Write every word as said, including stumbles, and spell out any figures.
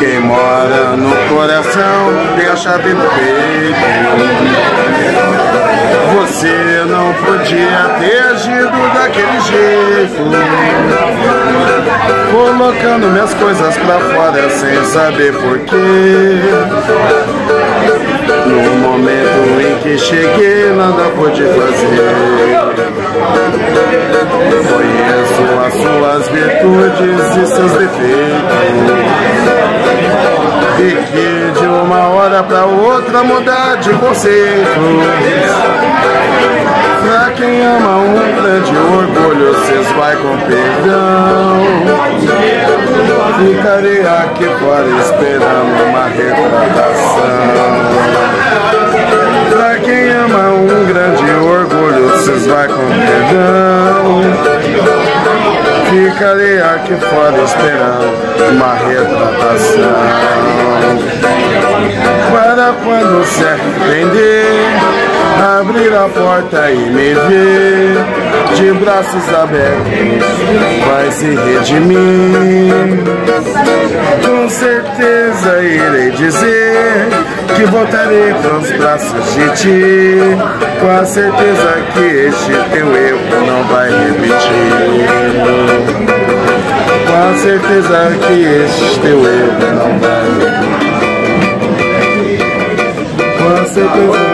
quem mora no coração tem a chave no peito. Você não podia ter agido daquele jeito, colocando minhas coisas pra fora sem saber porquê. No momento em que cheguei, nada pude fazer. Conheço as suas virtudes e seus defeitos, e que de uma hora pra outra mudar de conceito. Pra quem ama um grande orgulho, cês vai com perdão. Ficarei aqui fora esperando uma retratação. Pra quem ama um grande orgulho, cês vai com perdão. Ficarei aqui fora esperando uma retratação. Para quando se arrepender, abrir a porta e me ver de braços abertos, vai se redimir. Com certeza irei dizer que voltarei pros braços de ti, com a certeza que este teu erro não vai repetir. Com a certeza que este teu erro não vai repetir. Com a certeza